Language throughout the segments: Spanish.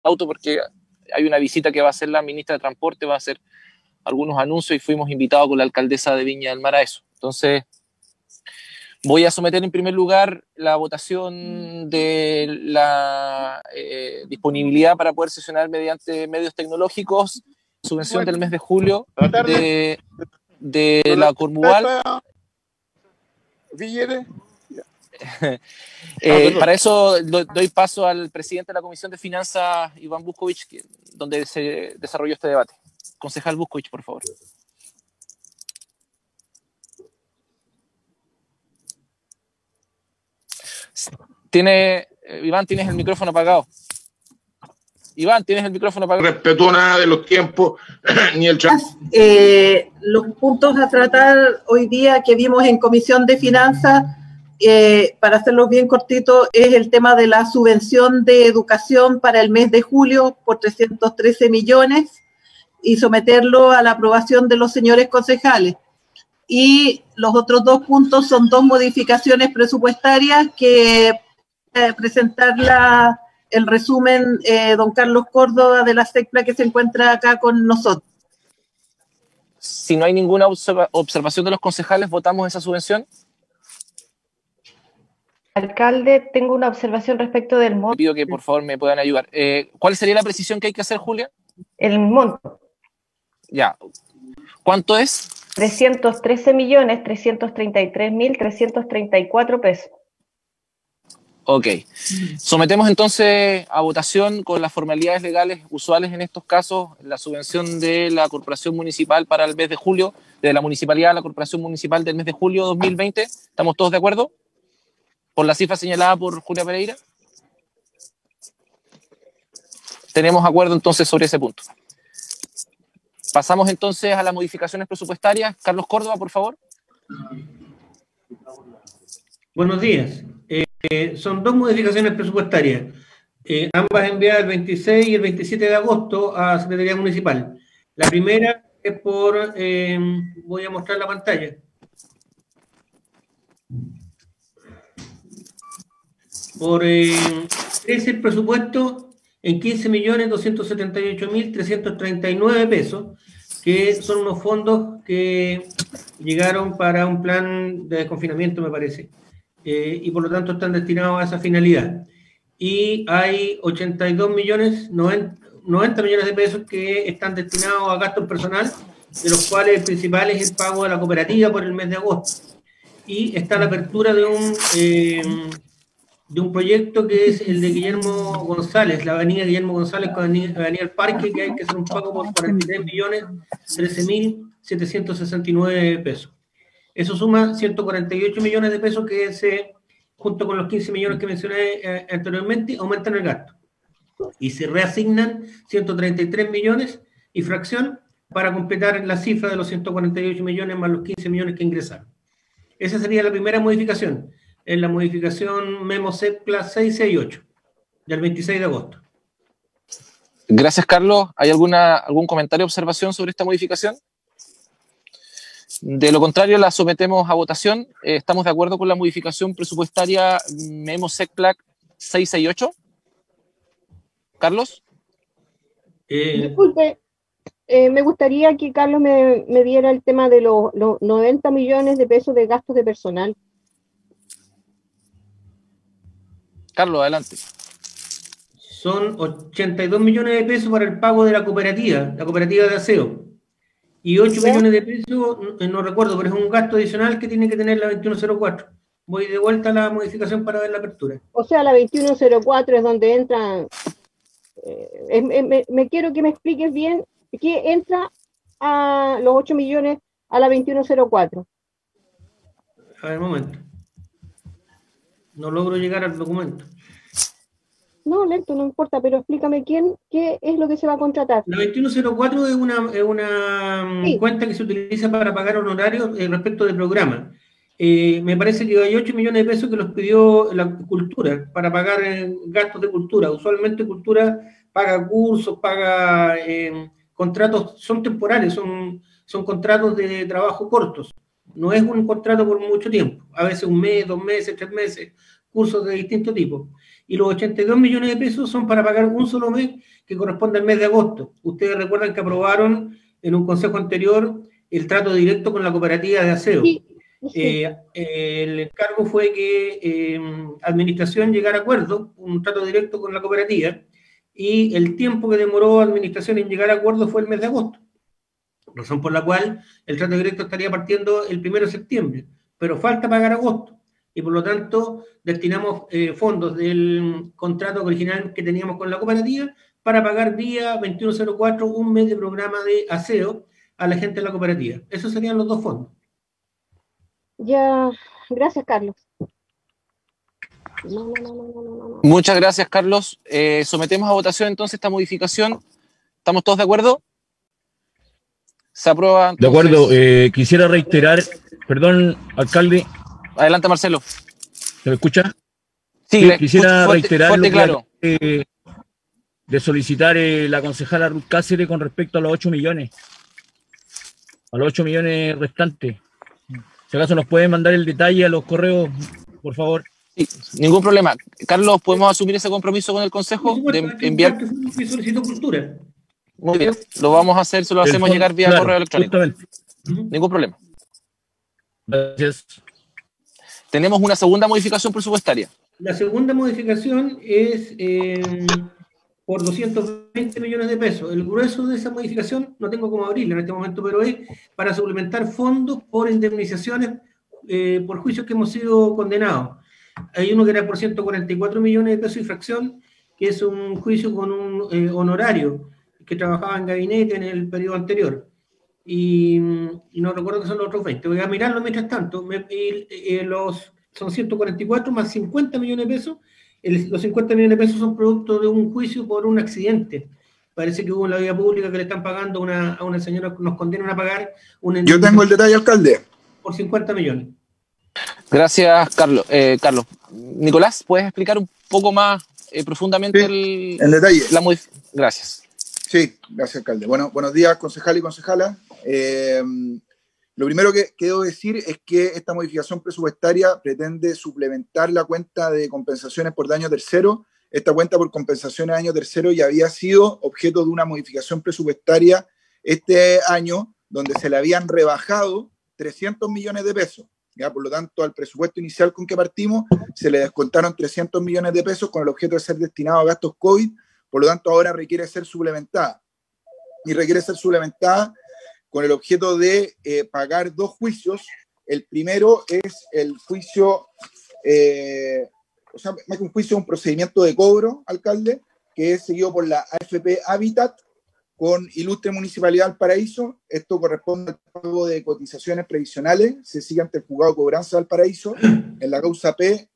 auto porque hay una visita que va a hacer la ministra de Transporte, va a hacer algunos anuncios y fuimos invitados con la alcaldesa de Viña del Mar a eso. Entonces, voy a someter en primer lugar la votación de la disponibilidad para poder sesionar mediante medios tecnológicos, subvención del mes de julio de la Cormuval. Para eso doy paso al presidente de la Comisión de Finanzas, Iván Buscovich, donde se desarrolló este debate. Concejal Buscovich, por favor. Iván, tienes el micrófono apagado. Iván, tienes el micrófono apagado. No respetó nada de los tiempos, ni el chat. Los puntos a tratar hoy día que vimos en Comisión de Finanzas, para hacerlos bien cortitos, es el tema de la subvención de educación para el mes de julio por 313 millones y someterlo a la aprobación de los señores concejales. Y los otros dos puntos son dos modificaciones presupuestarias que presentar el resumen don Carlos Córdoba de la SECPLA que se encuentra acá con nosotros. Si no hay ninguna observación de los concejales, ¿votamos esa subvención? Alcalde, tengo una observación respecto del monto. Pido que por favor me puedan ayudar. ¿Cuál sería la precisión que hay que hacer, Julia? El monto. Ya. ¿Cuánto es? 313.333.334 pesos. Ok. Sometemos entonces a votación con las formalidades legales usuales en estos casos la subvención de la Corporación Municipal para el mes de julio, de la Municipalidad a la Corporación Municipal del mes de julio 2020. ¿Estamos todos de acuerdo? ¿Por la cifra señalada por Julia Pereira? Tenemos acuerdo entonces sobre ese punto. Pasamos entonces a las modificaciones presupuestarias. Carlos Córdoba, por favor. Buenos días. Son dos modificaciones presupuestarias, ambas enviadas el 26 y el 27 de agosto a Secretaría Municipal. La primera es por, voy a mostrar la pantalla. Es el presupuesto en 15.278.339 pesos, que son unos fondos que llegaron para un plan de desconfinamiento, me parece, y por lo tanto están destinados a esa finalidad. Y hay 82 millones, 90 millones de pesos que están destinados a gastos personal, de los cuales el principal es el pago de la cooperativa por el mes de agosto. Y está la apertura de un proyecto que es el de Guillermo González, la avenida Guillermo González con avenida El Parque, que hay que hacer un pago por 43.013.769 pesos. Eso suma 148 millones de pesos que junto con los 15 millones que mencioné anteriormente, aumentan el gasto. Y se reasignan 133 millones y fracción para completar la cifra de los 148 millones más los 15 millones que ingresaron. Esa sería la primera modificación. En la modificación Memo SECPLA 668 del 26 de agosto. Gracias, Carlos. ¿Hay algún comentario o observación sobre esta modificación? De lo contrario, la sometemos a votación. ¿Estamos de acuerdo con la modificación presupuestaria Memo SECPLA 668? ¿Carlos? Disculpe, me gustaría que Carlos me diera el tema de los 90 millones de pesos de gastos de personal. Carlos, adelante. Son 82 millones de pesos para el pago de la cooperativa de aseo. Y 8 millones de pesos, no recuerdo, pero es un gasto adicional que tiene que tener la 2104. Voy de vuelta a la modificación para ver la apertura. O sea, la 2104 es donde entran... me quiero que me expliques bien qué entra a los 8 millones a la 2104. A ver, un momento. No logro llegar al documento. No, lento, no importa, pero explícame qué es lo que se va a contratar. La 2104 es una cuenta que se utiliza para pagar honorarios respecto de programa. Me parece que hay 8 millones de pesos que los pidió la cultura para pagar gastos de cultura. Usualmente cultura paga cursos, paga contratos, son temporales, son contratos de trabajo cortos. No es un contrato por mucho tiempo, a veces un mes, 2 meses, 3 meses, cursos de distinto tipo. Y los 82 millones de pesos son para pagar un solo mes que corresponde al mes de agosto. Ustedes recuerdan que aprobaron en un consejo anterior el trato directo con la cooperativa de aseo. Sí, sí. El encargo fue que administración llegara a acuerdo, un trato directo con la cooperativa, y el tiempo que demoró administración en llegar a acuerdo fue el mes de agosto, razón por la cual el trato directo estaría partiendo el 1 de septiembre, pero falta pagar agosto, y por lo tanto destinamos fondos del contrato original que teníamos con la cooperativa para pagar día 2104 un mes de programa de aseo a la gente de la cooperativa. Esos serían los dos fondos. Ya, gracias, Carlos. No. Muchas gracias, Carlos. Sometemos a votación entonces esta modificación. ¿Estamos todos de acuerdo? Se aprueba. Entonces. De acuerdo. Quisiera reiterar, perdón, alcalde. Adelante, Marcelo. ¿Se me escucha? Sí, quisiera reiterar fuerte, claro. De solicitar la concejala Ruth Cáceres con respecto a los 8 millones. A los 8 millones restantes. Si acaso nos pueden mandar el detalle a los correos, por favor. Sí, ningún problema. Carlos, ¿podemos asumir ese compromiso con el Consejo de enviar? Que solicitó Cultura. Muy bien, lo vamos a hacer, se lo hacemos llegar vía correo electrónico. Ningún problema. Gracias. Tenemos una segunda modificación presupuestaria. La segunda modificación es por 220 millones de pesos. El grueso de esa modificación, no tengo cómo abrirla en este momento, pero es para suplementar fondos por indemnizaciones por juicios que hemos sido condenados. Hay uno que era por 144 millones de pesos y fracción, que es un juicio con un honorario que trabajaba en gabinete en el periodo anterior. Y no recuerdo que son los otros 20. Voy a mirarlo mientras tanto. Son 144 más 50 millones de pesos. Los 50 millones de pesos son producto de un juicio por un accidente. Parece que hubo en la vía pública que le están pagando a una señora, nos condenan a pagar una. Yo tengo el detalle, alcalde. Por 50 millones. Gracias, Carlos. Carlos. Nicolás, ¿puedes explicar un poco más profundamente el detalle? Gracias. Sí, gracias, alcalde. Bueno, buenos días, concejal y concejala. Lo primero que debo decir es que esta modificación presupuestaria pretende suplementar la cuenta de compensaciones por daño tercero. Esta cuenta por compensaciones de daño tercero ya había sido objeto de una modificación presupuestaria este año, donde se le habían rebajado 300 millones de pesos. ¿Ya? Por lo tanto, al presupuesto inicial con que partimos, se le descontaron 300 millones de pesos con el objeto de ser destinado a gastos COVID. Por lo tanto, ahora requiere ser suplementada. Y requiere ser suplementada con el objeto de pagar dos juicios. El primero es el juicio, o sea, más que un juicio, un procedimiento de cobro, alcalde, que es seguido por la AFP Habitat con Ilustre Municipalidad del Paraíso. Esto corresponde al pago de cotizaciones previsionales. Se sigue ante el Juzgado de Cobranza del Paraíso en la causa P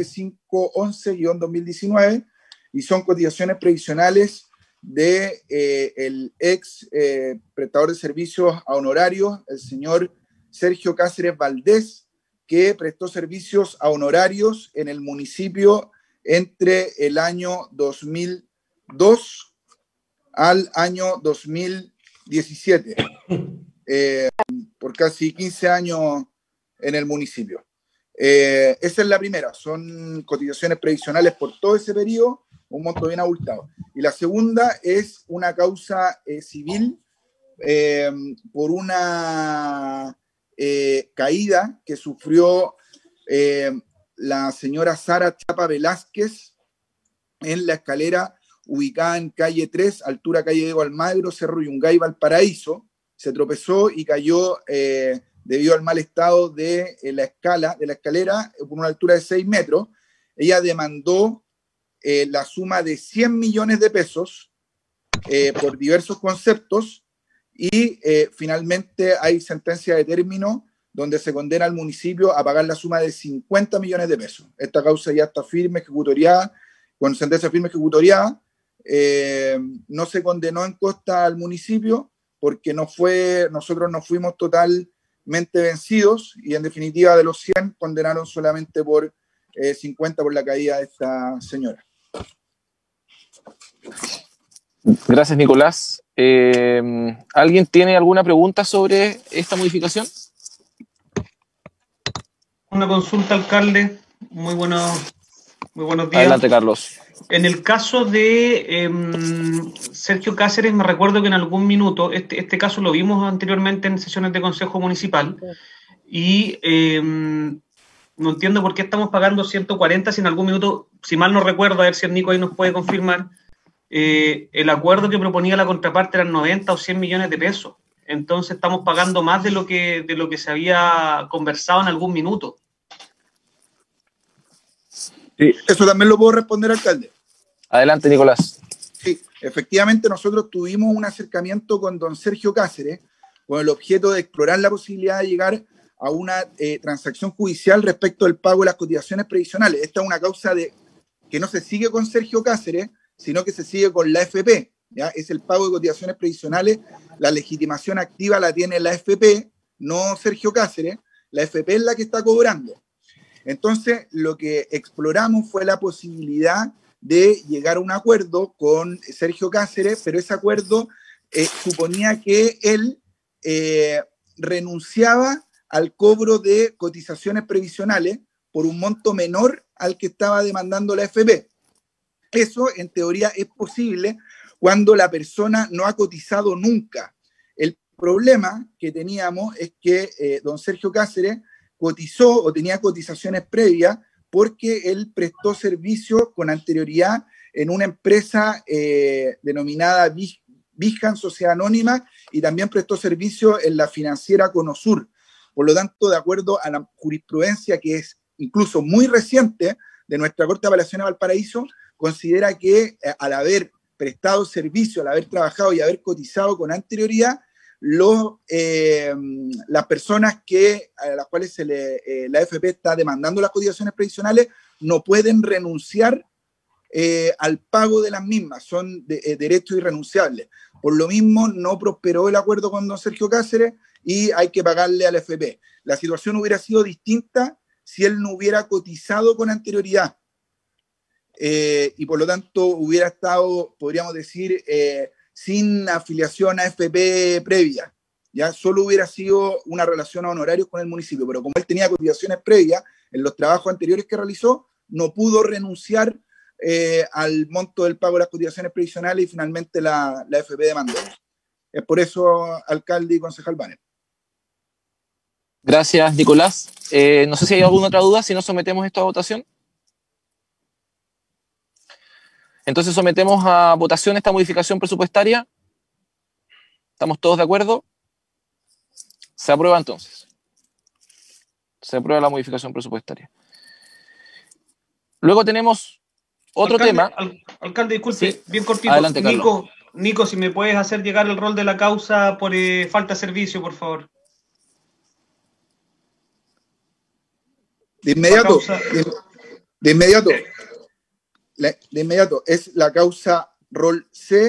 9511-2019 y son cotizaciones previsionales de el ex prestador de servicios a honorarios, el señor Sergio Cáceres Valdés, que prestó servicios a honorarios en el municipio entre el año 2002 al año 2017, por casi 15 años en el municipio. Esa es la primera, son cotizaciones previsionales por todo ese periodo, un monto bien abultado. Y la segunda es una causa civil por una caída que sufrió la señora Sara Chapa Velázquez en la escalera ubicada en calle 3, altura calle Diego Almagro, Cerro Yungay, Valparaíso. Se tropezó y cayó debido al mal estado de la escalera por una altura de 6 metros. Ella demandó la suma de 100 millones de pesos por diversos conceptos y finalmente hay sentencia de término donde se condena al municipio a pagar la suma de 50 millones de pesos. Esta causa ya está firme, ejecutoriada, con sentencia firme ejecutoriada. No se condenó en costa al municipio porque nosotros no fuimos totalmente vencidos y en definitiva de los 100 condenaron solamente por 50 por la caída de esta señora. Gracias, Nicolás. ¿Alguien tiene alguna pregunta sobre esta modificación? Una consulta, alcalde. Muy buenos días. Adelante, Carlos. En el caso de Sergio Cáceres, me recuerdo que en algún minuto, este caso lo vimos anteriormente en sesiones de Consejo Municipal, y no entiendo por qué estamos pagando 140 si en algún minuto, si mal no recuerdo, a ver si el Nico ahí nos puede confirmar, el acuerdo que proponía la contraparte eran 90 o 100 millones de pesos. Entonces estamos pagando más de lo que se había conversado en algún minuto. Sí, eso también lo puedo responder, alcalde. Adelante, Nicolás. Sí, efectivamente nosotros tuvimos un acercamiento con don Sergio Cáceres con el objeto de explorar la posibilidad de llegar a una transacción judicial respecto del pago de las cotizaciones previsionales. Esta es una causa que no se sigue con Sergio Cáceres, sino que se sigue con la AFP, ¿ya? Es el pago de cotizaciones previsionales, la legitimación activa la tiene la AFP, no Sergio Cáceres, la AFP es la que está cobrando. Entonces, lo que exploramos fue la posibilidad de llegar a un acuerdo con Sergio Cáceres, pero ese acuerdo suponía que él renunciaba al cobro de cotizaciones previsionales por un monto menor al que estaba demandando la AFP. Eso, en teoría, es posible cuando la persona no ha cotizado nunca. El problema que teníamos es que don Sergio Cáceres cotizó o tenía cotizaciones previas porque él prestó servicio con anterioridad en una empresa denominada Vijan Sociedad Anónima y también prestó servicio en la financiera Conosur. Por lo tanto, de acuerdo a la jurisprudencia que es incluso muy reciente de nuestra Corte de Apelaciones de Valparaíso, considera que al haber prestado servicio, al haber trabajado y haber cotizado con anterioridad, las personas a las cuales la AFP está demandando las cotizaciones previsionales no pueden renunciar al pago de las mismas, son derechos irrenunciables. Por lo mismo, no prosperó el acuerdo con don Sergio Cáceres y hay que pagarle a la AFP. La situación hubiera sido distinta si él no hubiera cotizado con anterioridad. Y por lo tanto hubiera estado, podríamos decir, sin afiliación a AFP previa. Ya solo hubiera sido una relación a honorarios con el municipio, pero como él tenía cotizaciones previas en los trabajos anteriores que realizó, no pudo renunciar al monto del pago de las cotizaciones previsionales y finalmente la AFP demandó. Es por eso, alcalde y concejal Banner. Gracias, Nicolás. No sé si hay alguna otra duda, si no sometemos esto a votación. Entonces sometemos a votación esta modificación presupuestaria. ¿Estamos todos de acuerdo? Se aprueba entonces. Se aprueba la modificación presupuestaria. Luego tenemos otro tema. Alcalde, disculpe, sí, bien cortito. Adelante, Carlos. Nico, si me puedes hacer llegar el rol de la causa por falta de servicio, por favor. De inmediato. De inmediato. De inmediato, es la causa rol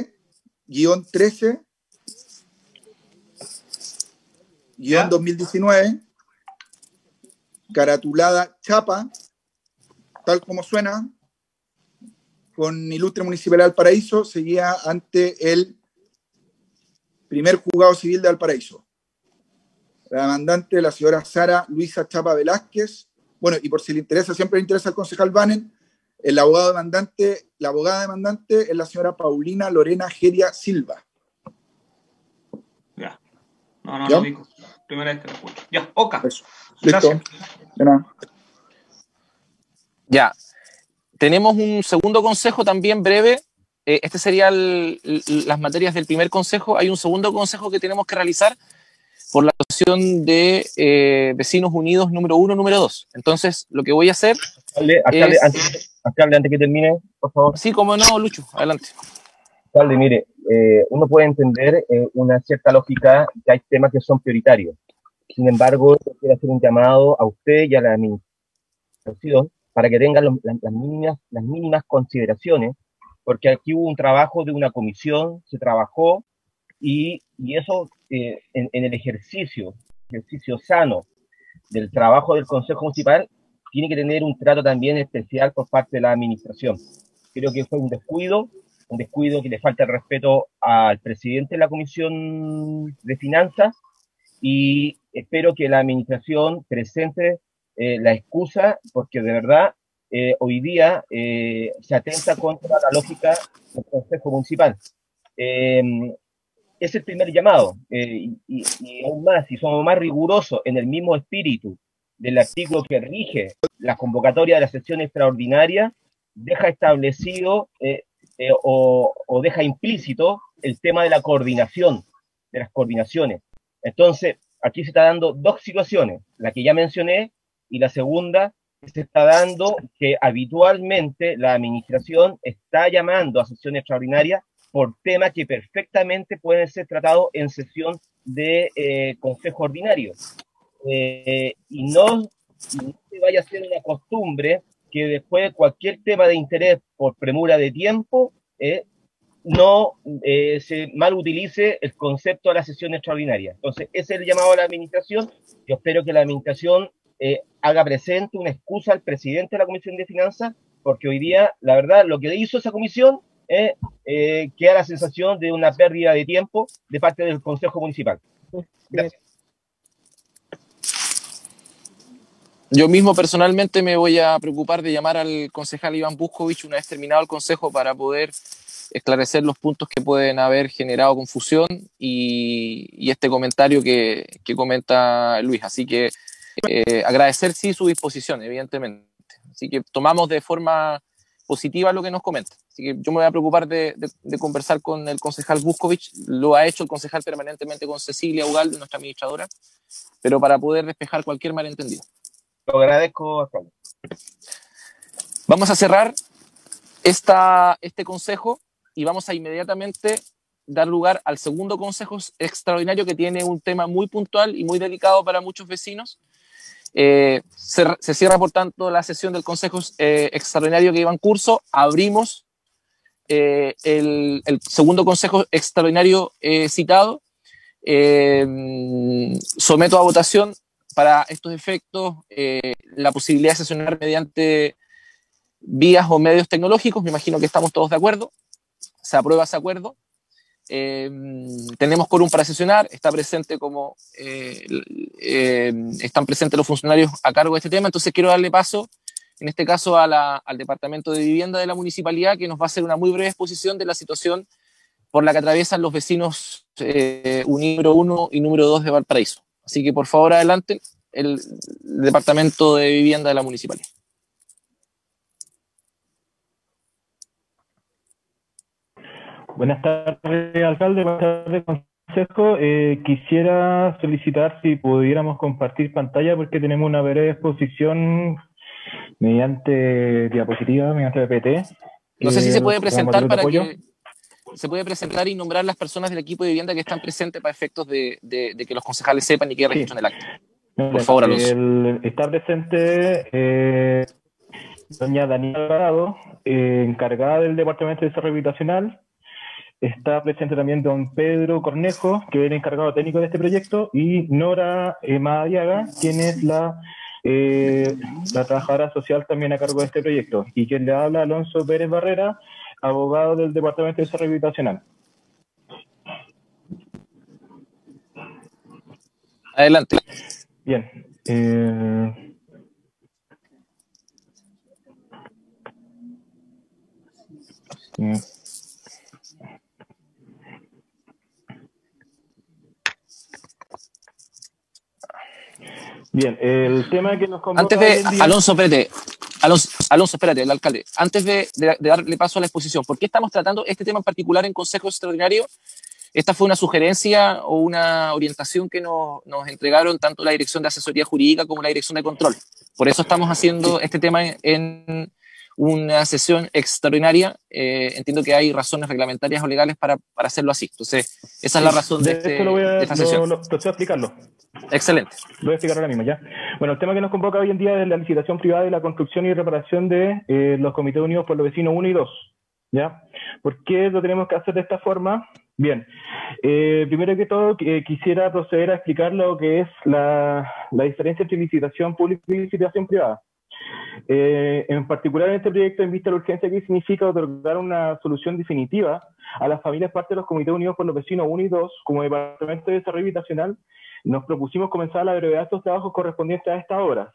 C-13-2019, caratulada Chapa, tal como suena, con Ilustre Municipal de Valparaíso, seguía ante el primer juzgado civil de Valparaíso. La demandante, la señora Sara Luisa Chapa Velázquez. Bueno, y por si le interesa, siempre le interesa al concejal Banner, la abogada demandante es la señora Paulina Lorena Geria Silva. Ya. No, Nico. Primera vez que lo escucho. Ya, Oca. Eso. Listo. De nada. Ya. Tenemos un segundo consejo también breve. Este sería las materias del primer consejo. Hay un segundo consejo que tenemos que realizar por la situación de Vecinos Unidos número 1, número 2. Entonces, lo que voy a hacer Alcalde, antes que termine, por favor. Sí, como no, Lucho, adelante. Alcalde, mire, uno puede entender una cierta lógica que hay temas que son prioritarios. Sin embargo, yo quiero hacer un llamado a usted y a la administración para que tengan las mínimas consideraciones, porque aquí hubo un trabajo de una comisión, se trabajó, y eso en el ejercicio sano del trabajo del Consejo Municipal tiene que tener un trato también especial por parte de la administración. Creo que fue un descuido que le falta el respeto al presidente de la Comisión de Finanzas, y espero que la administración presente la excusa, porque de verdad hoy día se atenta contra la lógica del Consejo Municipal. Es el primer llamado, y aún más, si somos más rigurosos en el mismo espíritu del artículo que rige la convocatoria de la sesión extraordinaria, deja establecido o deja implícito el tema de la coordinación, de las coordinaciones. Entonces, aquí se está dando dos situaciones, la que ya mencioné, y la segunda que se está dando, que habitualmente la administración está llamando a sesión extraordinaria por temas que perfectamente pueden ser tratados en sesión de consejo ordinario. Y no se vaya a hacer una costumbre que después cualquier tema de interés por premura de tiempo no se mal utilice el concepto de la sesión extraordinaria. Entonces, ese es el llamado a la administración. Yo espero que la administración haga presente una excusa al presidente de la Comisión de Finanzas, porque hoy día, la verdad, lo que hizo esa comisión queda la sensación de una pérdida de tiempo de parte del Consejo Municipal. Gracias. Yo mismo personalmente me voy a preocupar de llamar al concejal Iván Buscovich una vez terminado el consejo para poder esclarecer los puntos que pueden haber generado confusión y este comentario que comenta Luis. Así que agradecer sí su disposición, evidentemente. Así que tomamos de forma positiva lo que nos comenta. Así que yo me voy a preocupar de conversar con el concejal Buscovich. Lo ha hecho el concejal permanentemente con Cecilia Ugalde, nuestra administradora, pero para poder despejar cualquier malentendido. Lo agradezco, Osvaldo. Vamos a cerrar este consejo y vamos a inmediatamente dar lugar al segundo consejo extraordinario, que tiene un tema muy puntual y muy delicado para muchos vecinos. Se cierra, por tanto, la sesión del consejo extraordinario que iba en curso. Abrimos el segundo consejo extraordinario citado. Someto a votación para estos efectos la posibilidad de sesionar mediante vías o medios tecnológicos. Me imagino que estamos todos de acuerdo. Se aprueba ese acuerdo. Tenemos quórum para sesionar. Está presente están presentes los funcionarios a cargo de este tema. Entonces quiero darle paso, en este caso, al Departamento de Vivienda de la Municipalidad, que nos va a hacer una muy breve exposición de la situación por la que atraviesan los vecinos número 1 y número 2 de Valparaíso. Así que, por favor, adelante, el Departamento de Vivienda de la Municipalidad. Buenas tardes, alcalde. Buenas tardes, consejo. Quisiera solicitar si pudiéramos compartir pantalla, porque tenemos una breve exposición mediante diapositiva, mediante PPT. No sé si se puede presentar para que se puede presentar y nombrar las personas del equipo de vivienda que están presentes para efectos de que los concejales sepan y que registren el acto. Por favor, Alonso. Está presente doña Daniela Alvarado, encargada del Departamento de Desarrollo Habitacional. Está presente también don Pedro Cornejo, que es el encargado técnico de este proyecto, y Nora Madariaga, quien es la trabajadora social también a cargo de este proyecto. Y quien le habla, Alonso Pérez Barrera, abogado del Departamento de Desarrollo Habitacional. Adelante. Bien. Bien, el tema que nos convoca antes de, hoy en día... Alonso, espérate, el alcalde. Antes de darle paso a la exposición, ¿por qué estamos tratando este tema en particular en Consejo Extraordinario? Esta fue una sugerencia o una orientación que nos entregaron tanto la Dirección de Asesoría Jurídica como la Dirección de Control. Por eso estamos haciendo este tema en una sesión extraordinaria. Entiendo que hay razones reglamentarias o legales para hacerlo así. Entonces, esa es la razón de esta sesión. Procedo a explicarlo. Excelente. Lo voy a explicar ahora mismo, ¿ya? Bueno, el tema que nos convoca hoy en día es la licitación privada de la construcción y reparación de los Comités Unidos por los Vecinos 1 y 2, ¿ya? ¿Por qué lo tenemos que hacer de esta forma? Bien, primero que todo quisiera proceder a explicar lo que es la diferencia entre licitación pública y licitación privada. En particular en este proyecto, en vista de la urgencia, que significa otorgar una solución definitiva a las familias parte de los Comités Unidos por los Vecinos 1 y 2, como Departamento de Desarrollo Habitacional, nos propusimos comenzar a la brevedad de estos trabajos correspondientes a estas obras,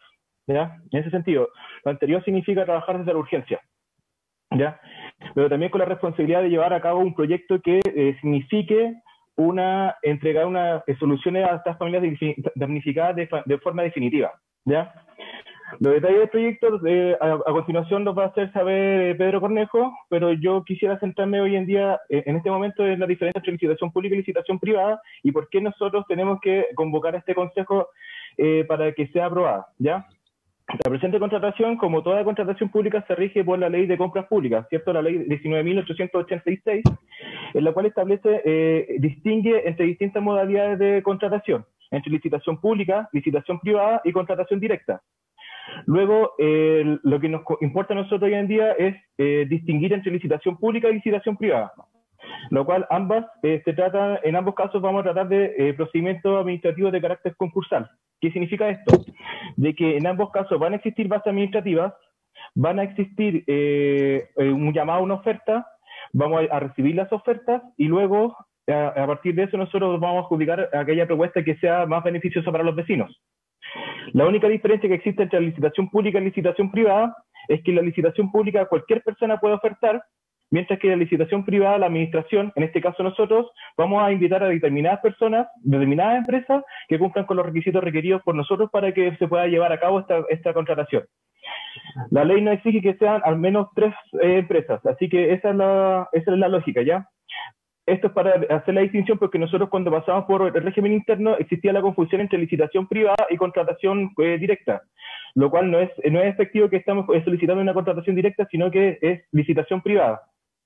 ¿ya? En ese sentido, lo anterior significa trabajar desde la urgencia, ¿ya? Pero también con la responsabilidad de llevar a cabo un proyecto que signifique entregar unas soluciones a estas familias damnificadas de forma definitiva, ¿ya? Los detalles del proyecto a continuación los va a hacer saber Pedro Cornejo, pero yo quisiera centrarme hoy en día, en este momento, en la diferencia entre licitación pública y licitación privada y por qué nosotros tenemos que convocar a este consejo para que sea aprobada, ¿ya? La presente contratación, como toda contratación pública, se rige por la Ley de Compras Públicas, ¿cierto? La Ley 19.886, en la cual distingue entre distintas modalidades de contratación, entre licitación pública, licitación privada y contratación directa. Luego, lo que nos importa a nosotros hoy en día es distinguir entre licitación pública y licitación privada, lo cual en ambos casos vamos a tratar de procedimientos administrativos de carácter concursal. ¿Qué significa esto? De que en ambos casos van a existir bases administrativas, van a existir un llamado a una oferta, vamos a recibir las ofertas y luego, a partir de eso, nosotros vamos a adjudicar aquella propuesta que sea más beneficiosa para los vecinos. La única diferencia que existe entre la licitación pública y la licitación privada es que en la licitación pública cualquier persona puede ofertar, mientras que en la licitación privada, la administración, en este caso nosotros, vamos a invitar a determinadas personas, determinadas empresas, que cumplan con los requisitos requeridos por nosotros para que se pueda llevar a cabo esta contratación. La ley nos exige que sean al menos 3 empresas, así que esa es la lógica, ¿ya? Esto es para hacer la distinción porque nosotros cuando pasamos por el régimen interno existía la confusión entre licitación privada y contratación directa, lo cual no es efectivo que estamos solicitando una contratación directa, sino que es licitación privada.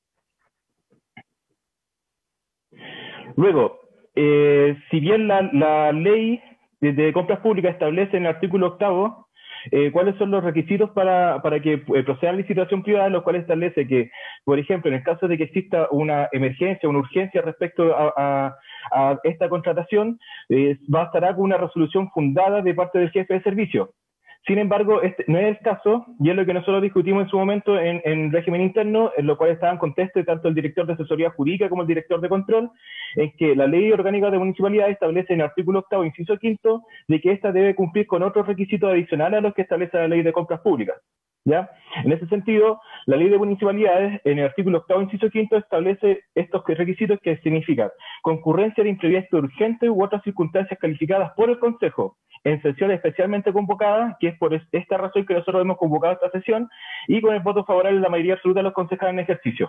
Luego, si bien la ley de compras públicas establece en el artículo 8º cuáles son los requisitos para que proceda la licitación privada, los cuales establece que, por ejemplo, en el caso de que exista una emergencia, una urgencia respecto a esta contratación, bastará con una resolución fundada de parte del jefe de servicio. Sin embargo, este no es el caso, y es lo que nosotros discutimos en su momento en régimen interno, en lo cual estaban contestes tanto el director de asesoría jurídica como el director de control, en que la ley orgánica de municipalidad establece en el artículo 8º, inciso 5, de que ésta debe cumplir con otros requisitos adicionales a los que establece la ley de compras públicas, ¿ya? En ese sentido, la ley de municipalidades, en el artículo 8º, inciso 5, establece estos requisitos que significan concurrencia de imprevisto urgente u otras circunstancias calificadas por el Consejo, en sesiones especialmente convocadas, que es por esta razón que nosotros hemos convocado esta sesión, y con el voto favorable de la mayoría absoluta de los concejales en ejercicio.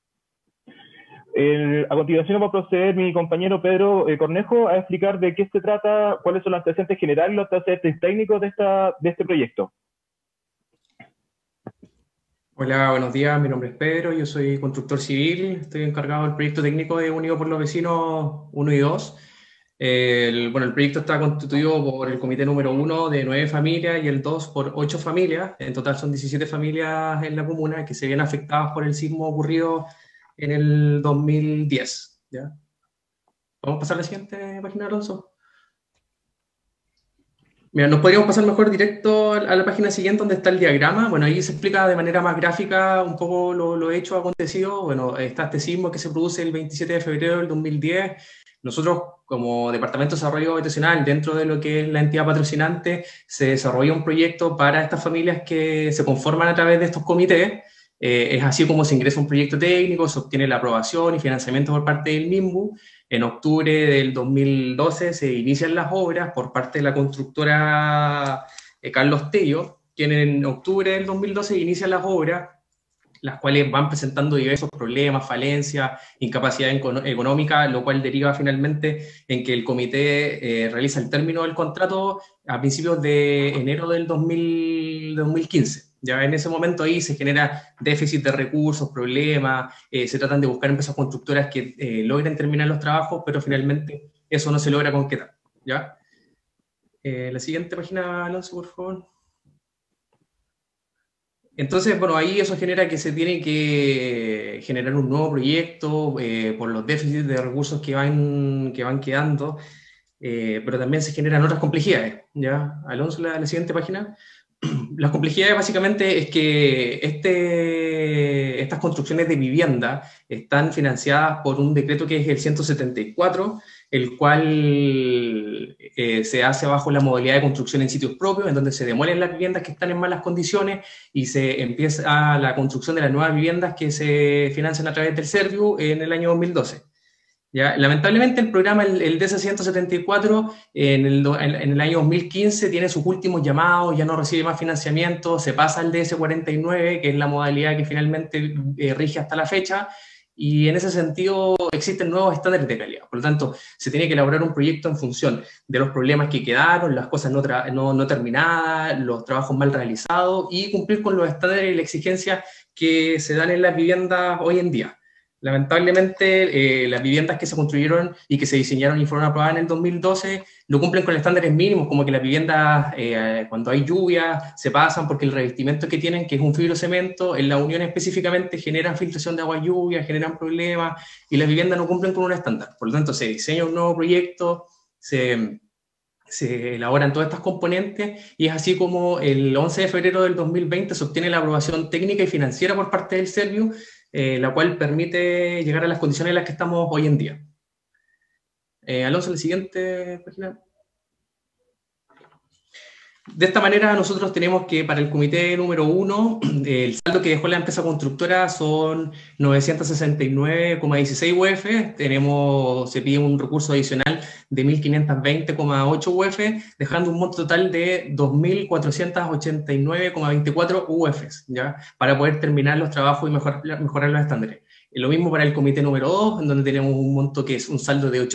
A continuación va a proceder mi compañero Pedro Cornejo a explicar de qué se trata, cuáles son los antecedentes generales y los antecedentes técnicos de este proyecto. Hola, buenos días, mi nombre es Pedro, yo soy constructor civil, estoy encargado del proyecto técnico de Unidos por los Vecinos 1 y 2. El proyecto está constituido por el comité número 1 de 9 familias y el 2 por 8 familias. En total son 17 familias en la comuna que se ven afectadas por el sismo ocurrido en el 2010. ¿Ya? ¿Vamos a pasar a la siguiente página, Alonso? Mira, nos podríamos pasar mejor directo a la página siguiente donde está el diagrama. Bueno, ahí se explica de manera más gráfica un poco lo hecho acontecido. Bueno, está este sismo que se produce el 27 de febrero del 2010. Nosotros, como Departamento de Desarrollo Habitacional, dentro de lo que es la entidad patrocinante, se desarrolla un proyecto para estas familias que se conforman a través de estos comités. Es así como se ingresa un proyecto técnico, se obtiene la aprobación y financiamiento por parte del MIMBU. En octubre del 2012 se inician las obras por parte de la constructora Carlos Tello, quien en octubre del 2012 inicia las obras, las cuales van presentando diversos problemas, falencias, incapacidad económica, lo cual deriva finalmente en que el comité realiza el término del contrato a principios de enero del 2015. Ya en ese momento ahí se genera déficit de recursos, problemas, se tratan de buscar empresas constructoras que logren terminar los trabajos, pero finalmente eso no se logra concretar. ¿Ya? La siguiente página, Alonso, por favor. Entonces, bueno, ahí eso genera que se tiene que generar un nuevo proyecto por los déficits de recursos que van quedando, pero también se generan otras complejidades. ¿Ya? Alonso, la siguiente página. Las complejidades básicamente es que estas construcciones de vivienda están financiadas por un decreto que es el 174, el cual se hace bajo la modalidad de construcción en sitios propios, en donde se demuelen las viviendas que están en malas condiciones y se empieza la construcción de las nuevas viviendas que se financian a través del Serviu en el año 2012. ¿Ya? Lamentablemente el programa, el DC-174, en el año 2015 tiene sus últimos llamados, ya no recibe más financiamiento, se pasa al DS-49, que es la modalidad que finalmente rige hasta la fecha, y en ese sentido existen nuevos estándares de calidad. Por lo tanto, se tiene que elaborar un proyecto en función de los problemas que quedaron, las cosas no terminadas, los trabajos mal realizados, y cumplir con los estándares y las exigencias que se dan en las viviendas hoy en día. Lamentablemente, las viviendas que se construyeron y que se diseñaron y fueron aprobadas en el 2012 no cumplen con estándares mínimos, como que las viviendas, cuando hay lluvia, se pasan porque el revestimiento que tienen, que es un fibrocemento, en la unión específicamente generan filtración de agua lluvia, generan problemas, y las viviendas no cumplen con un estándar. Por lo tanto, se diseña un nuevo proyecto, se elaboran todas estas componentes, y es así como el 11 de febrero del 2020 se obtiene la aprobación técnica y financiera por parte del Serviu, la cual permite llegar a las condiciones en las que estamos hoy en día. Alonso, la siguiente página. De esta manera nosotros tenemos que para el comité número 1, el saldo que dejó la empresa constructora son 969,16 UF, se pide un recurso adicional de 1.520,8 UF, dejando un monto total de 2.489,24 UF, ¿ya? Para poder terminar los trabajos y mejorar los estándares. Lo mismo para el comité número 2, en donde tenemos un monto que es un saldo de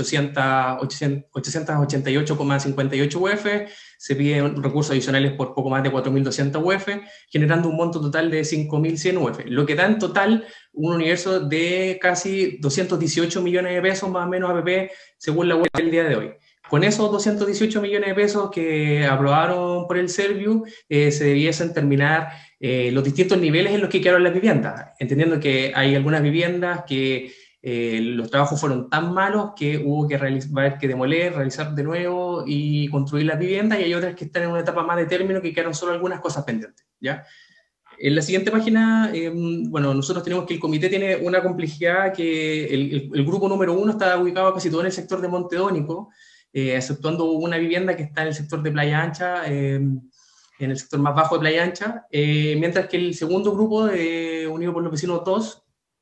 888,58 UF, se piden recursos adicionales por poco más de 4.200 UF, generando un monto total de 5.100 UF, lo que da en total un universo de casi 218 millones de pesos más o menos APP, según la web del día de hoy. Con esos 218 millones de pesos que aprobaron por el Serviu, se debiesen terminar los distintos niveles en los que quedaron las viviendas, entendiendo que hay algunas viviendas que los trabajos fueron tan malos que hubo que haber que demoler, realizar de nuevo y construir las viviendas, y hay otras que están en una etapa más de término que quedaron solo algunas cosas pendientes, ¿ya? En la siguiente página, bueno, nosotros tenemos que el comité tiene una complejidad que el grupo número 1 está ubicado casi todo en el sector de Montedónico, exceptuando una vivienda que está en el sector de Playa Ancha, en el sector más bajo de Playa Ancha, mientras que el segundo grupo, de Unido por los Vecinos 2,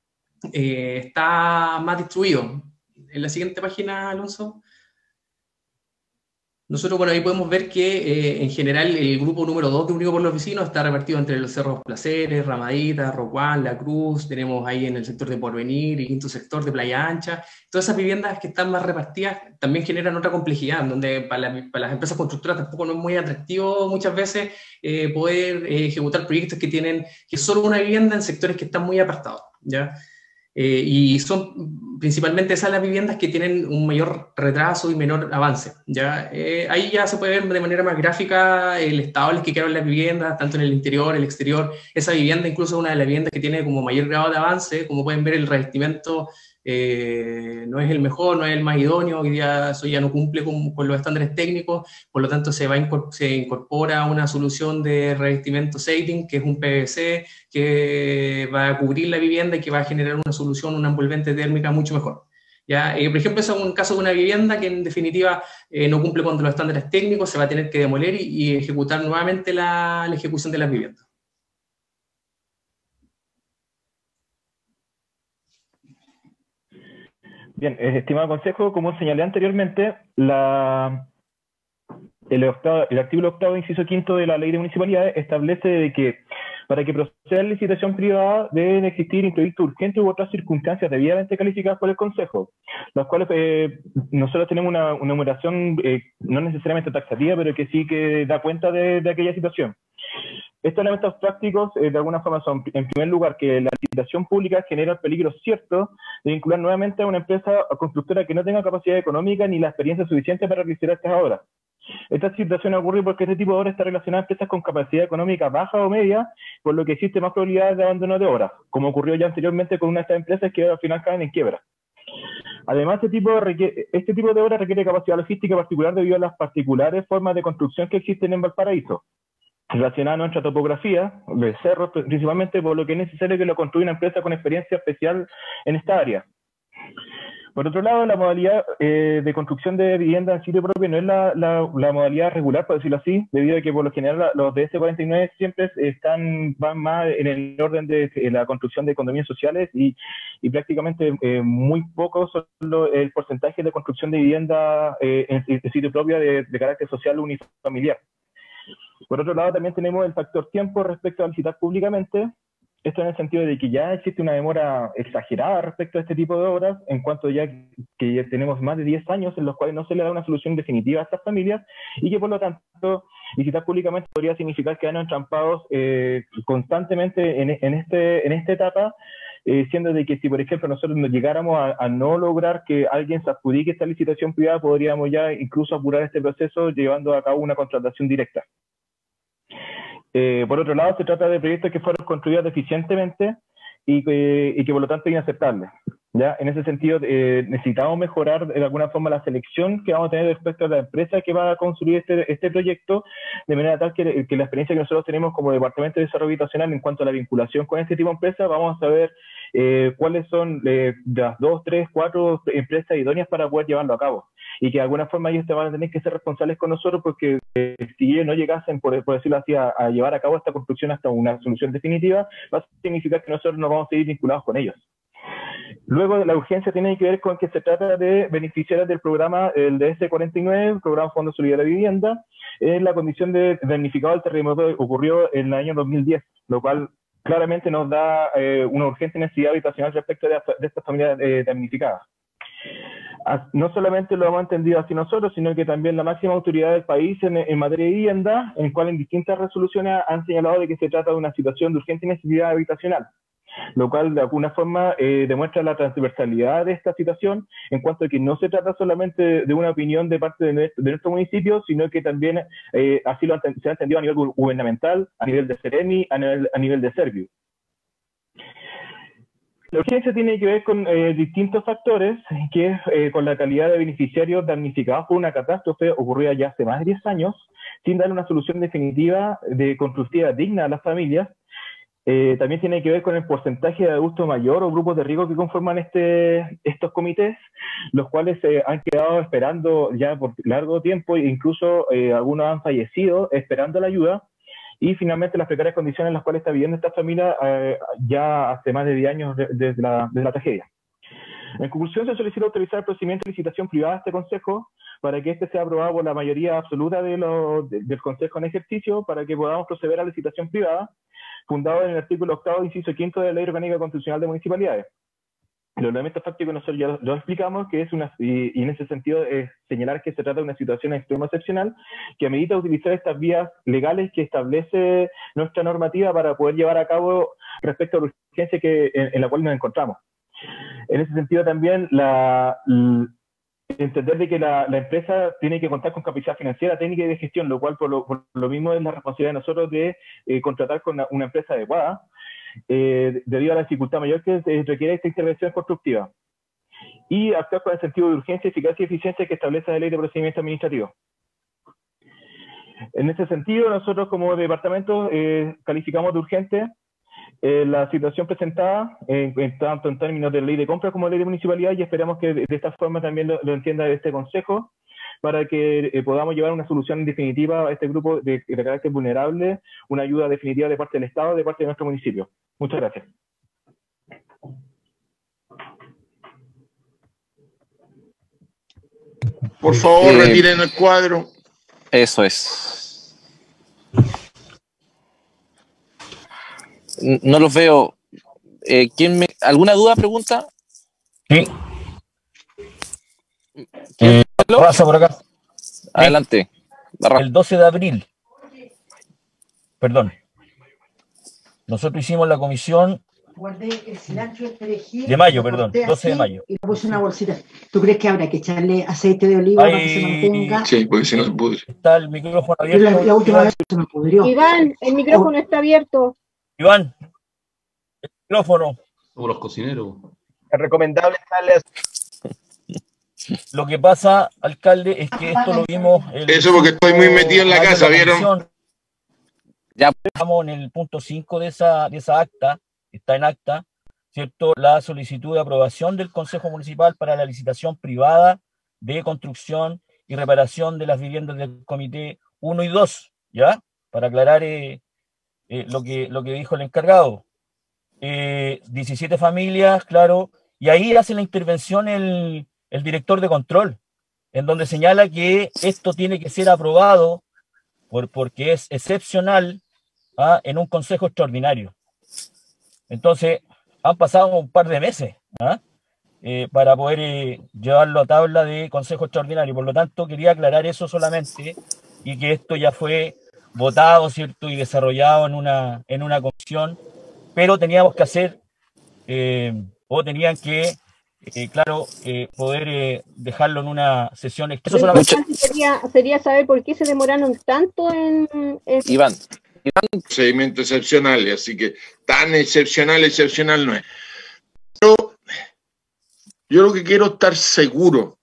está más distribuido. En la siguiente página, Alonso. Nosotros, bueno, ahí podemos ver que en general el grupo número 2 de Unido por los Vecinos está repartido entre los cerros Placeres, Ramadita, Rocuán, La Cruz, tenemos ahí en el sector de Porvenir, el quinto sector de Playa Ancha. Todas esas viviendas que están más repartidas también generan otra complejidad, donde para las empresas constructoras tampoco no es muy atractivo muchas veces poder ejecutar proyectos que tienen solo una vivienda en sectores que están muy apartados, ¿ya? Y son principalmente esas las viviendas que tienen un mayor retraso y menor avance, ¿ya? Ahí ya se puede ver de manera más gráfica el estado en el que quedaron las viviendas, tanto en el interior, el exterior. Esa vivienda incluso es una de las viviendas que tiene como mayor grado de avance. Como pueden ver, el revestimiento no es el mejor, no es el más idóneo, hoy día eso ya no cumple con los estándares técnicos, por lo tanto se incorpora una solución de revestimiento siding, que es un PVC, que va a cubrir la vivienda y que va a generar una solución, una envolvente térmica mucho mejor. ¿Ya? Por ejemplo, ese es un caso de una vivienda que en definitiva no cumple con los estándares técnicos, se va a tener que demoler y ejecutar nuevamente la ejecución de las viviendas. Bien, estimado Consejo, como señalé anteriormente, el artículo 8, inciso 5 de la Ley de Municipalidades establece de que para que proceda la licitación privada deben existir imprevistos urgentes u otras circunstancias debidamente calificadas por el Consejo, las cuales nosotros tenemos una numeración no necesariamente taxativa, pero que sí que da cuenta de aquella situación. Estos elementos prácticos, de alguna forma, son, en primer lugar, que la licitación pública genera el peligro cierto de vincular nuevamente a una empresa constructora que no tenga capacidad económica ni la experiencia suficiente para realizar estas obras. Esta situación ocurre porque este tipo de obras está relacionada a empresas con capacidad económica baja o media, por lo que existe más probabilidad de abandono de obras, como ocurrió ya anteriormente con una de estas empresas que al final caen en quiebra. Además, este tipo de obras requiere capacidad logística particular debido a las particulares formas de construcción que existen en Valparaíso, relacionada a nuestra topografía, de cerros principalmente, por lo que es necesario que lo construya una empresa con experiencia especial en esta área. Por otro lado, la modalidad de construcción de vivienda en sitio propio no es la modalidad regular, por decirlo así, debido a que por lo general los de S49 siempre van más en el orden de la construcción de condominios sociales y prácticamente muy poco son el porcentaje de construcción de vivienda en sitio propio de carácter social unifamiliar. Por otro lado, también tenemos el factor tiempo respecto a licitar públicamente. Esto en el sentido de que ya existe una demora exagerada respecto a este tipo de obras, en cuanto ya que ya tenemos más de 10 años en los cuales no se le da una solución definitiva a estas familias, y que por lo tanto licitar públicamente podría significar quedarnos entrampados constantemente en esta etapa, siendo de que si por ejemplo nosotros nos llegáramos a no lograr que alguien se adjudique esta licitación privada, podríamos ya incluso apurar este proceso llevando a cabo una contratación directa. Por otro lado, se trata de proyectos que fueron construidos deficientemente y que por lo tanto es inaceptable. ¿Ya? En ese sentido, necesitamos mejorar de alguna forma la selección que vamos a tener respecto a la empresa que va a construir este proyecto, de manera tal que la experiencia que nosotros tenemos como Departamento de Desarrollo Habitacional en cuanto a la vinculación con este tipo de empresas, vamos a saber cuáles son las 2, 3, 4 empresas idóneas para poder llevarlo a cabo. Y que de alguna forma ellos te van a tener que ser responsables con nosotros, porque si ellos no llegasen, por decirlo así, a llevar a cabo esta construcción hasta una solución definitiva, va a significar que nosotros no vamos a seguir vinculados con ellos. Luego, la urgencia tiene que ver con que se trata de beneficiarios del programa, el DS49, el programa Fondo Solidario de Vivienda, en la condición de damnificado del terremoto que ocurrió en el año 2010, lo cual claramente nos da una urgente necesidad habitacional respecto de estas familias damnificadas. No solamente lo hemos entendido así nosotros, sino que también la máxima autoridad del país en materia de vivienda, en el cual en distintas resoluciones han señalado de que se trata de una situación de urgente necesidad habitacional, lo cual de alguna forma demuestra la transversalidad de esta situación, en cuanto a que no se trata solamente de una opinión de parte de nuestro municipio, sino que también así se ha entendido a nivel gubernamental, a nivel de Seremi, a nivel de Serviu. La urgencia tiene que ver con distintos factores, que es con la calidad de beneficiarios damnificados por una catástrofe ocurrida ya hace más de 10 años, sin dar una solución definitiva de constructiva digna a las familias. También tiene que ver con el porcentaje de adulto mayor o grupos de riesgo que conforman estos comités, los cuales han quedado esperando ya por largo tiempo, e incluso algunos han fallecido esperando la ayuda. Y finalmente las precarias condiciones en las cuales está viviendo esta familia ya hace más de 10 años desde la tragedia. En conclusión, se solicita autorizar el procedimiento de licitación privada a este Consejo para que este sea aprobado por la mayoría absoluta del Consejo en ejercicio, para que podamos proceder a la licitación privada, fundado en el artículo 8º, inciso 5 de la Ley Orgánica Constitucional de Municipalidades. Los elementos fácticos nosotros ya lo explicamos, que es y en ese sentido es señalar que se trata de una situación extrema excepcional que amerita utilizar estas vías legales que establece nuestra normativa para poder llevar a cabo respecto a la urgencia en la cual nos encontramos. En ese sentido también entender de que la empresa tiene que contar con capacidad financiera, técnica y de gestión, lo cual por lo mismo es la responsabilidad de nosotros de contratar con una empresa adecuada, debido a la dificultad mayor que requiere esta intervención constructiva, y actuar con el sentido de urgencia, eficacia y eficiencia que establece la Ley de Procedimiento Administrativo. En ese sentido, nosotros como departamento calificamos de urgente la situación presentada, tanto en términos de ley de compra como de ley de municipalidad, y esperamos que de esta forma también lo entienda este Consejo, para que podamos llevar una solución definitiva a este grupo de carácter vulnerable, una ayuda definitiva de parte del Estado, de parte de nuestro municipio. Muchas gracias. Por favor, retiren el cuadro. Eso es. No los veo. ¿Alguna duda, pregunta? Sí. Pasa por acá. Adelante. El 12 de abril. Perdón. Nosotros hicimos la comisión Guardé el cilantro, el perejil, de mayo, perdón, 12 de mayo. Y lo puse en una bolsita. ¿Tú crees que habrá que echarle aceite de oliva para que se mantenga? Sí, porque si no se pudre. Está el micrófono abierto. La última vez se me pudrió. Iván, el micrófono está abierto. Iván, el micrófono. Como los cocineros. Es recomendable darle. Lo que pasa, alcalde, es que esto lo vimos... Eso porque estoy muy metido en la casa, ¿vieron? Ya estamos en el punto 5 de esa acta, está en acta, ¿cierto?, la solicitud de aprobación del Consejo Municipal para la licitación privada de construcción y reparación de las viviendas del Comité 1 y 2, ¿ya? Para aclarar lo que dijo el encargado. 17 familias, claro, y ahí hace la intervención el director de control, en donde señala que esto tiene que ser aprobado porque es excepcional en un consejo extraordinario. Entonces, han pasado un par de meses para poder llevarlo a tabla de consejo extraordinario. Por lo tanto, quería aclarar eso solamente y que esto ya fue votado, ¿cierto?, y desarrollado en una comisión, pero teníamos que hacer, o tenían que, claro, poder dejarlo en una sesión expresa. Lo importante sería saber por qué se demoraron tanto en... Iván. Procedimiento excepcional, así que tan excepcional no es. Pero yo lo que quiero es estar seguro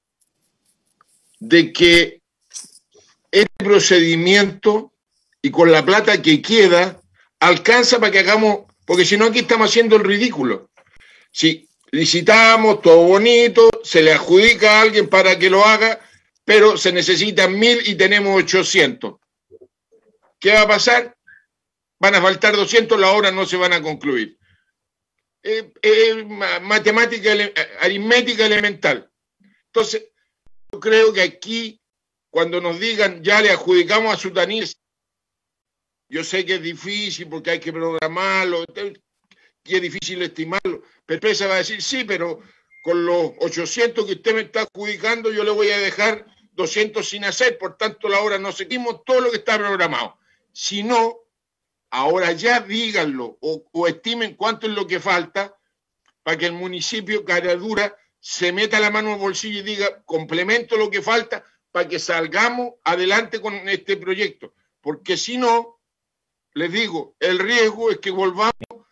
de que este procedimiento y con la plata que queda alcanza para que hagamos, porque si no aquí estamos haciendo el ridículo. Si licitamos, todo bonito, se le adjudica a alguien para que lo haga, pero se necesitan 1000 y tenemos 800. ¿Qué va a pasar? Van a faltar 200, las obras no se van a concluir. Matemática, aritmética elemental. Entonces, yo creo que aquí, cuando nos digan, ya le adjudicamos a Sutanís, yo sé que es difícil porque hay que programarlo, y es difícil estimarlo, pero Presa va a decir, sí, pero con los 800 que usted me está adjudicando, yo le voy a dejar 200 sin hacer, por tanto la obra no seguimos todo lo que está programado. Si no, ahora ya díganlo o estimen cuánto es lo que falta para que el municipio, cara dura, se meta la mano en el bolsillo y diga, complemento lo que falta para que salgamos adelante con este proyecto. Porque si no, les digo, el riesgo es que volvamos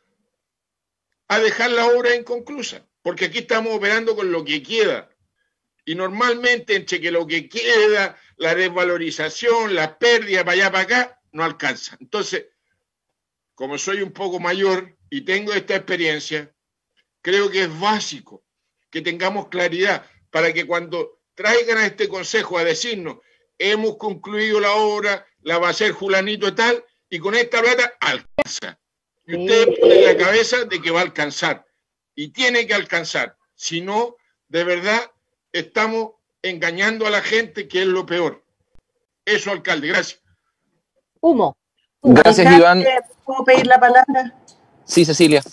a dejar la obra inconclusa, porque aquí estamos operando con lo que queda. Y normalmente, entre que lo que queda, la desvalorización, la pérdida para allá, para acá, no alcanza. Entonces, como soy un poco mayor y tengo esta experiencia, creo que es básico que tengamos claridad para que cuando traigan a este consejo a decirnos hemos concluido la obra, la va a hacer fulanito y tal, y con esta plata alcanza. Y ustedes ponen en la cabeza de que va a alcanzar. Y tiene que alcanzar. Si no, de verdad, estamos engañando a la gente, que es lo peor. Eso, alcalde, gracias. Humo. Gracias, Iván. ¿Puedo pedir la palabra? Sí, Cecilia.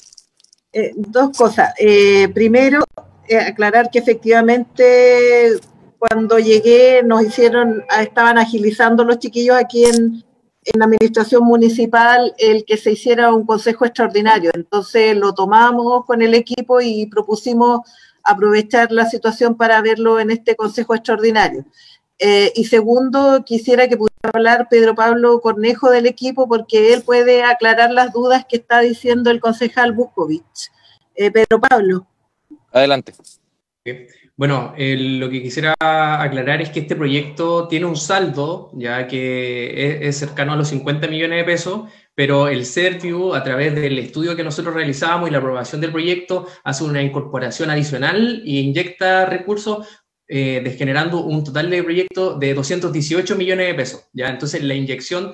Dos cosas. Primero, aclarar que efectivamente cuando llegué estaban agilizando los chiquillos aquí en la administración municipal el que se hiciera un consejo extraordinario. Entonces lo tomamos con el equipo y propusimos aprovechar la situación para verlo en este consejo extraordinario. Y segundo, quisiera que pudiera hablar Pedro Pablo Cornejo del equipo, porque él puede aclarar las dudas que está diciendo el concejal Buscovich. Pedro Pablo. Adelante. Bueno, lo que quisiera aclarar es que este proyecto tiene un saldo, ya que es cercano a los 50 millones de pesos, pero el Serviu, a través del estudio que nosotros realizamos y la aprobación del proyecto, hace una incorporación adicional e inyecta recursos generando un total de proyecto de 218 millones de pesos. ¿Ya? Entonces, la inyección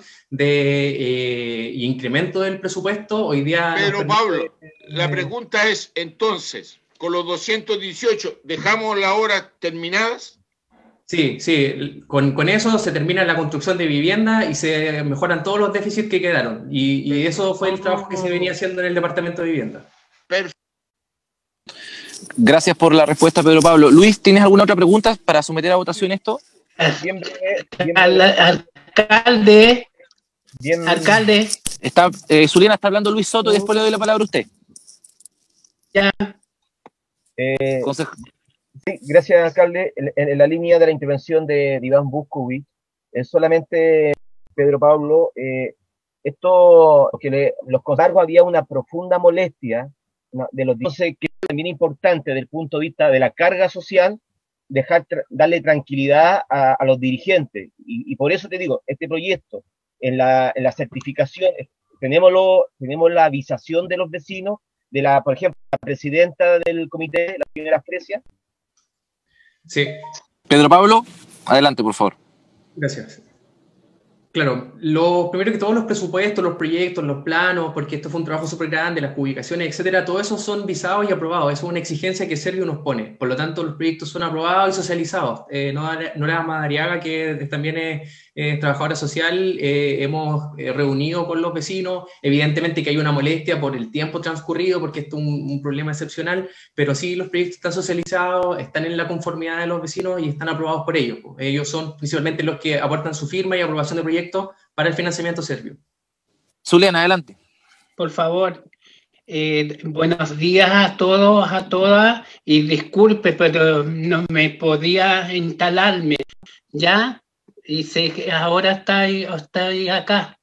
y incremento del presupuesto hoy día... Pero, Pablo, la pregunta es, entonces, con los 218, ¿dejamos las obras terminadas? Sí, con eso se termina la construcción de vivienda y se mejoran todos los déficits que quedaron. Y eso fue el trabajo que se venía haciendo en el Departamento de Vivienda. Perfecto. Gracias por la respuesta, Pedro Pablo. Luis, ¿tienes alguna otra pregunta para someter a votación esto? Alcalde. Zuliana, está hablando Luis Soto y después le doy la palabra a usted. Ya. Sí, gracias, alcalde. En la línea de la intervención de Iván Buscovich, solamente, Pedro Pablo, esto que los consejos había una profunda molestia de los entonces, que es también importante desde el punto de vista de la carga social, darle tranquilidad a los dirigentes. Y por eso te digo, este proyecto, en la certificación, tenemos la avisación de los vecinos por ejemplo, la presidenta del comité, la señora Fresia. Sí. Pedro Pablo, adelante, por favor. Gracias. Claro, primero que todos los presupuestos, los proyectos, los planos, porque esto fue un trabajo súper grande, las publicaciones, etcétera, todo eso son visados y aprobados. Eso es una exigencia que Servio nos pone. Por lo tanto, los proyectos son aprobados y socializados. Nora Madariaga, que también es trabajadora social, hemos reunido con los vecinos. Evidentemente que hay una molestia por el tiempo transcurrido, porque esto es un problema excepcional, pero sí los proyectos están socializados, están en la conformidad de los vecinos y están aprobados por ellos. Ellos son principalmente los que aportan su firma y aprobación de proyectos para el financiamiento Servio. Zuliana, adelante. Por favor. Buenos días a todos, a todas, y disculpe, pero no me podía instalarme, ¿ya? Y sé que ahora estoy acá.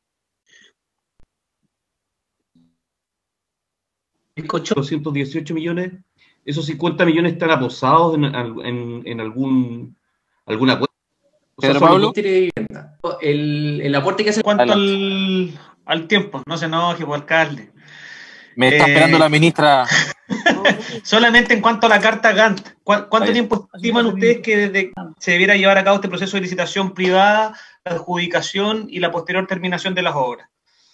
¿Escuchó? 218 millones, esos 50 millones están aposados en alguna cuenta. Pedro Pablo. El aporte que hace... En cuanto al tiempo, no se enoje, por alcalde. Me está esperando la ministra. Solamente en cuanto a la carta Gantt, ¿cuánto tiempo estiman ustedes que desde se debiera llevar a cabo este proceso de licitación privada, la adjudicación y la posterior terminación de las obras?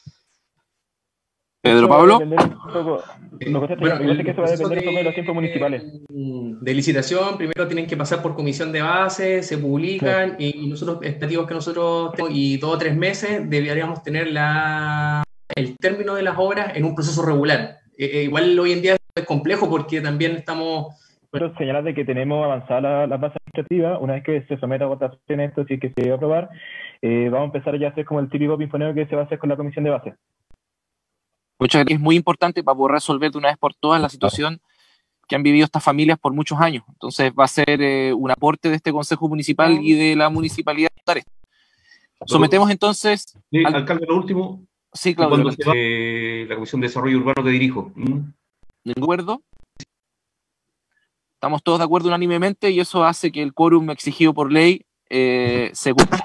Pedro Pablo. Lo que pasa es que eso va a depender un poco de los tiempos municipales. De licitación, primero tienen que pasar por comisión de base, se publican, y nosotros, expectativas que nosotros tenemos, y 2 o 3 meses deberíamos tener el término de las obras en un proceso regular. Igual hoy en día es complejo porque también estamos... Pero señalar de que tenemos avanzada la base administrativa. Una vez que se someta a votación esto, si es que se va a aprobar, vamos a empezar ya a hacer como el típico pimponeo que se va a hacer con la comisión de base. Muchas gracias. Es muy importante para poder resolver de una vez por todas la situación que han vivido estas familias por muchos años. Entonces va a ser un aporte de este Consejo Municipal y de la Municipalidad de Punta Arenas. Sometemos entonces... Sí, alcalde, lo último. Sí, Claudio. Cuando se va la Comisión de Desarrollo Urbano que dirijo. ¿De acuerdo? Estamos todos de acuerdo unánimemente y eso hace que el quórum exigido por ley se cumpla.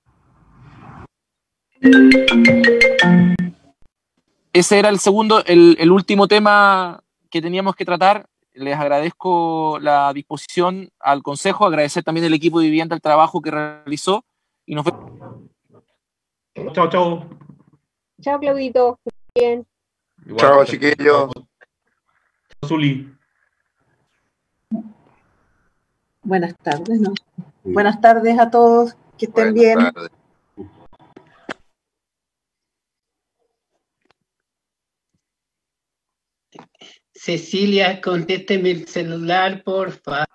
Ese era el último tema que teníamos que tratar. Les agradezco la disposición al Consejo, agradecer también al equipo de vivienda el trabajo que realizó y nos vemos. Chao, chao. Chao, Claudito. Bien. Chao, chiquillos. Zuli. Buenas tardes, ¿no? Sí. Buenas tardes a todos, que estén bien. Tardes. Cecilia, contésteme el celular, porfa.